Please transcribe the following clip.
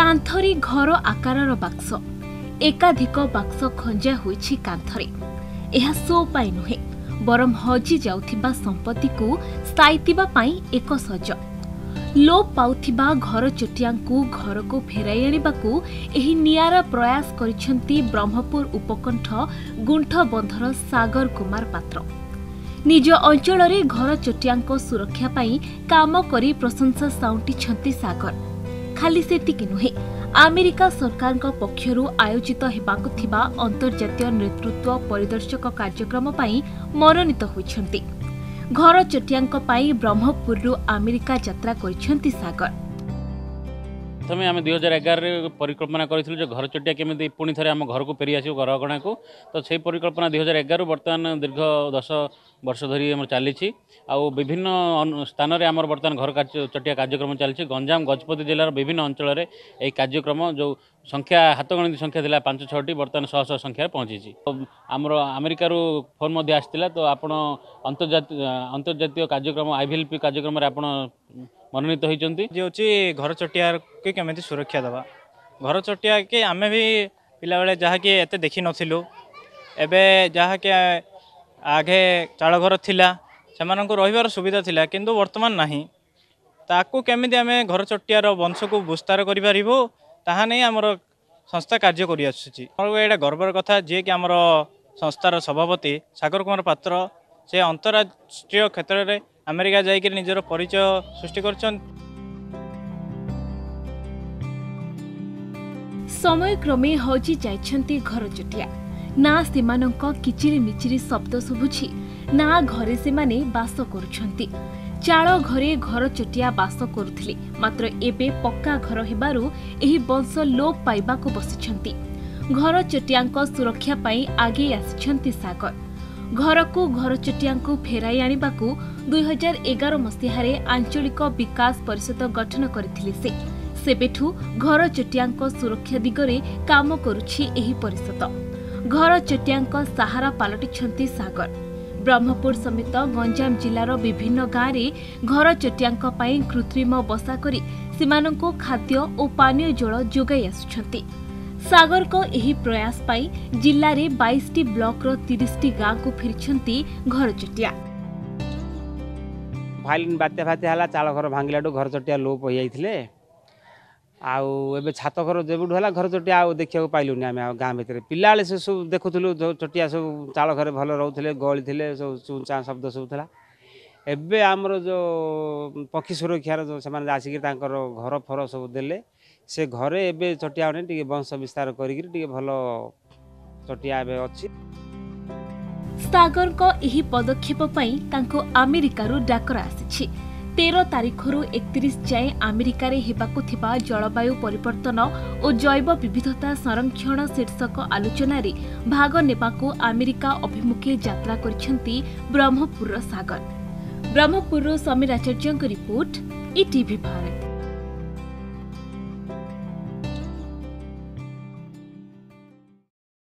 कांथरी घर आकारर बाक्स एकाधिक बाक्स खंजा होईछि कांथरे। एहा सो पाई नुहे बरम हजि जाउथिबा संपत्ति को स्थायित्वा पाई एक सज। लोप पाउथिबा घर चोटियांकु घर को फेराई आनिबाकु एही नियारा प्रयास करिसेंती ब्रह्मपुर उपकंठ गुंठबंधर सागर कुमार पात्र। निज अंचल रे घर चोटियांको सुरक्षा पाई काम करी प्रशंसा साउंटिछंती सागर। खाली सेतिकी नुहे अमेरिका सरकार पक्षरु आयोजित हेबाकु थिबा अंतर्जातीय नेतृत्व परिदर्शक कार्यक्रम पाई मनोनीत होइछंती। घर चोटियांको पाई ब्रह्मपुरु अमेरिका यात्रा करिछंती सागर। प्रथम आम 2011 परिकल्पना करूँ जो घर चोटिया केमी पुणी थे आम घर को फेरी आसो घर अगणा को, तो से परिकल्पना 2011 बर्तमान दीर्घ 10 वर्ष धरी चली विभिन्न स्थान में आम बर्तमान घर चोटिया कार्यक्रम चली। गंजाम गजपति जिलार विभिन्न अंचल में यह कार्यक्रम जो संख्या हाथ गणित संख्या था 5-6टी बर्तमान 100 संख्यार पहुँची। आमर अमेरिकार फोन आसाला, तो आप अंतर्जातीय कार्यक्रम IVLP कार्यक्रम आप मनोनीत होती जो घर चोटिया के केमी सुरक्षा दवा। घर चोटिया के आम भी पिला बेले जहाँकि एत देखी नथिलु, एबे जहाँकि आगे चाल घर थिला सेमानंको रहिबार सुविधा थिला, किंतु वर्तमान नाही। ताकू केमिति आमे घर चोटियार वंश को विस्तार करि परिबो ताहा नै हमर संस्था कार्य करि आछुची। एटा गर्वर कथा जे कि हमर संस्थार सभापति सागर कुमार पात्र से अंतरराष्ट्रीय क्षेत्र में अमेरिका जाइक निजर परिचय सृष्टि करछन। समय क्रमे हजि जाइछंती घर चोटिया। ना सेमानंक किचिरी मिचिरी शब्द शुभुछि, ना घरे से माने बास करुछंती। चाल घरे घर चोटिया बास करुथिले, मात्र एबे पक्का घर हेबारु एही वंश लोप पाइबाको बसिछंती। घर चोटियांक सुरक्षा पाई आगे आसिछंती सागर। घर को घर चोटियांकु फेराई आनिबाकु 2011 मसीहारे आंचलिक विकास परिषद गठन करथिले से। सेबेठु घर चोटियांक सुरक्षा दिगरे काम करुछि एही परिषद। घर चोटियांक सहारा पालटिछंती सागर। ब्रह्मपुर समेत गंजाम जिलार विभिन्न गाँव में घर चोटियांक पाई कृत्रिम बसा करी सेमानंको खाद्य और पानीय जल जोगाई आसुछंती। सागर को एही प्रयास पाई जिल्ला रे 22टी ब्लॉक रो 30टी गाँव को फिरिछंती घर चोटिया। भाइलिन बात्या फात्या हला चाल घर भांगिलाडू घर चोटिया लोप हो जाइथिले। आउ एबे छात घर जेबुडू हला घर चोटिया आ देखिया पाइलुनी। आमे गाँ भितर पिला वाले से सब देखुथुलु चोटिया सब चाल घर भल रहउथिले, गळी थिले, सब चूचा शब्द सब थला। एबे हमरो जो पक्षी सुरक्षार जो समान आसिक तांकर घर फर सब देले, से घरे एबे चोटिया ने टिके वंश विस्तार करिक टिके भल चोटिया एबे अछि। सागर को एही पदक्षेप पई तांको अमेरिका रु डाकर आसिछि। 13 तारिखरु 31 जाए अमेरिका रे हेबाकु थिबा जलवायु परिवर्तन और जैव विविधता संरक्षण शीर्षक आलोचना रे भाग नेबाकु अमेरिका अभिमुखे यात्रा करिसेंती ब्रह्मपुर सागर। Brahmapur Sameer Acharya report, ETV Bharat.